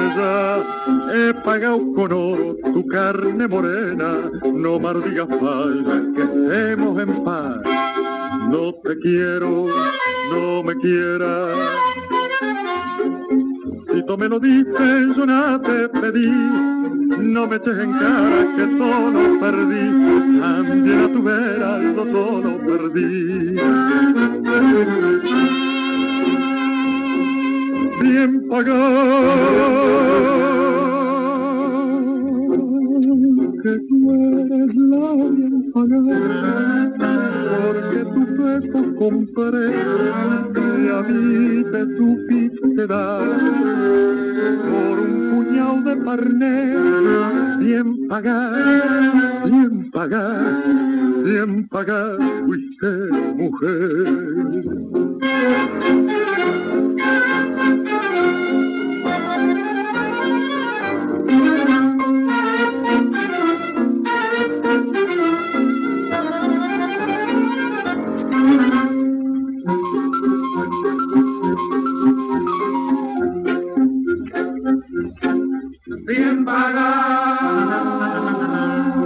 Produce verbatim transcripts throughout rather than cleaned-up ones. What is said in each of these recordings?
ya he pagado con oro tu carne morena. No más digas falla, que estemos en paz. No te quiero, no me quieras. Si tú me lo dices, yo nada te pedí. No me eches en cara que todo lo perdí. También a tu vera yo todo lo perdí. Bien pagado, que tú eres la bien pagada, porque tu beso compré y a mí te supiste dar por un puñado de parné. Bien pagada, bien pagada, bien pagada fuiste, mujer. Bien pagada,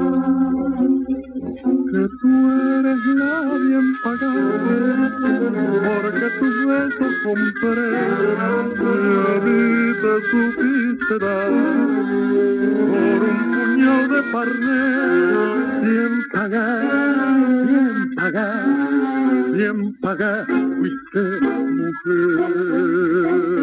que tú eres la bien pagada, porque tus besos compré y a mí te supiste dar por un puñado de parné. Bien pagada, bien pagada, bien pagada fuiste, mujer.